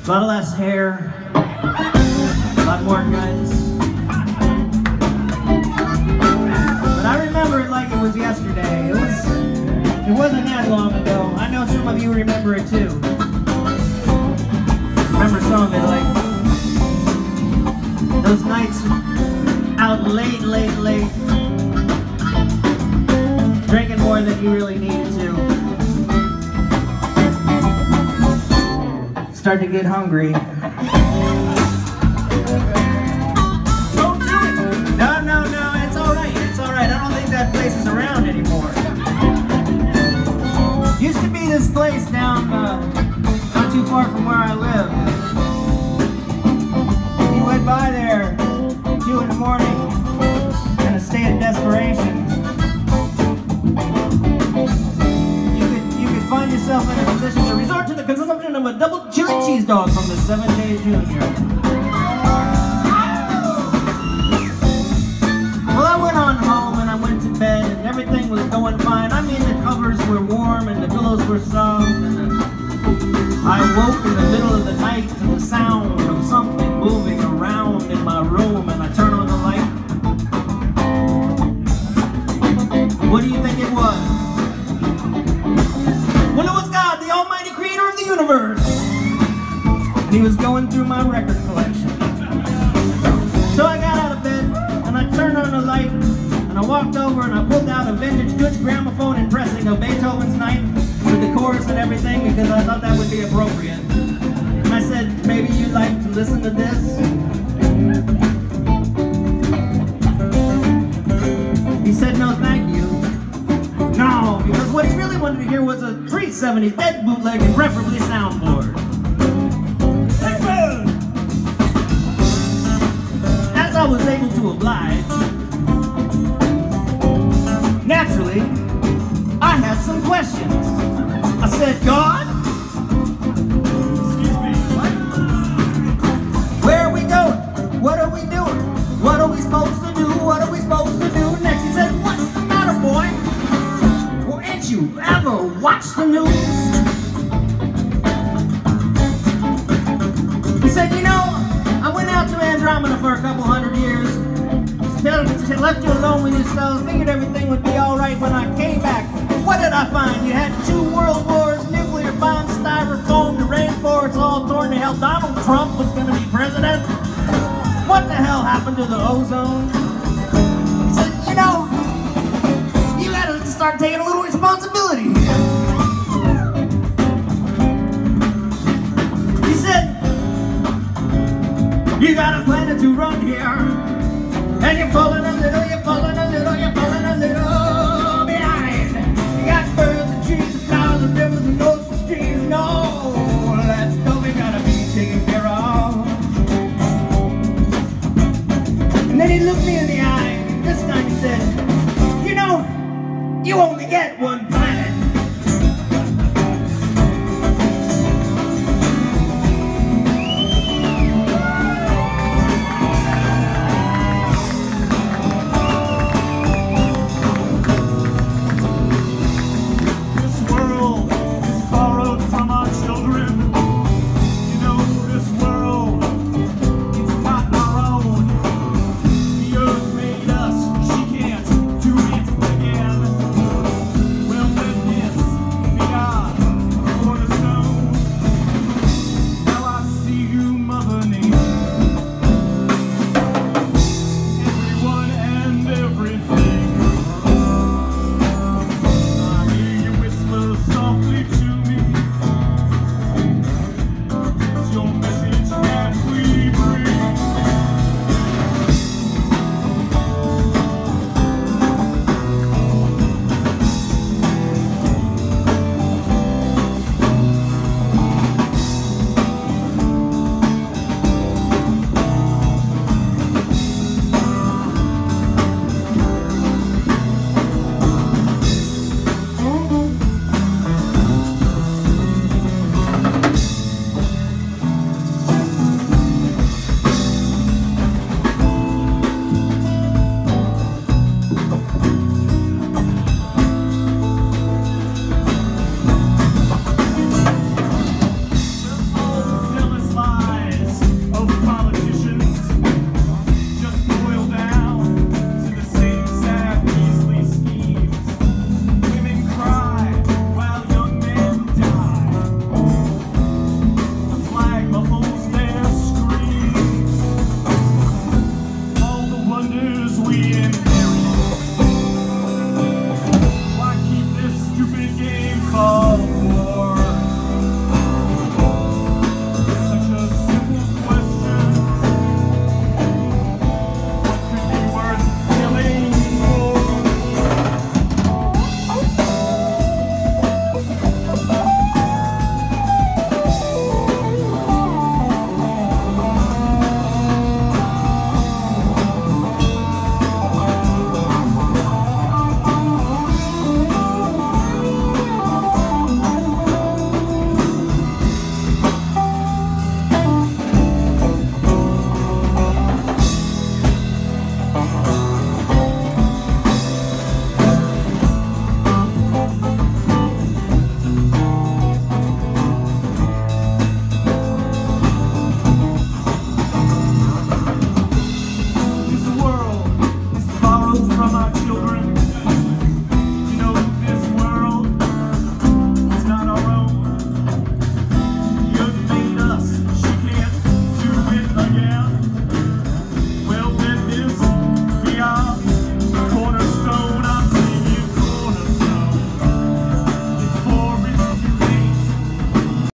A lot less hair, a lot more guns. But I remember it like it was yesterday. It wasn't that long ago. I know some of you remember it too. Remember some of it, like those nights out late, drinking more than you really needed to. Start to get hungry. Don't do it! No, it's alright, it's alright. I don't think that place is around anymore. Used to be this place down, not too far from where I live. You went by there 2 in the morning in a state of desperation. You could find yourself in a position to resort to the consumption of a double chili cheese dog from the 7 Days Junior. Well, I went on home and I went to bed and everything was going fine. I mean, the covers were warm and the pillows were soft, and I woke in the middle of the night to the sound of something moving around in my room, and I turned on the light. What do you think it was? Well, it was God, the almighty creator of the universe. And he was going through my record collection. So I got out of bed, and I turned on the light, and I walked over and I pulled out a vintage Dutch gramophone and pressing of Beethoven's Ninth with the chorus and everything, because I thought that would be appropriate. And I said, maybe you'd like to listen to this? He said, no, thank you. No, because what he really wanted to hear was a 370 dead bootleg and preferably soundboard. As I was able to oblige, naturally, I had some questions. I said, God? Excuse me, what? Where are we going? What are we doing? What are we supposed to do? What are we supposed to do next? He said, what's the matter, boy? Well, ain't you ever watched the news? He said, you know, I went out to Andromeda for a couple 100 years. Left you alone with yourselves, figured everything would be alright. When I came back, what did I find? You had 2 world wars, nuclear bombs, styrofoam, the rainforests all torn to hell. Donald Trump was going to be president. What the hell happened to the ozone? He said, you know, you gotta start taking a little responsibility. He said, you got a planet to run here, and you're pulling a little,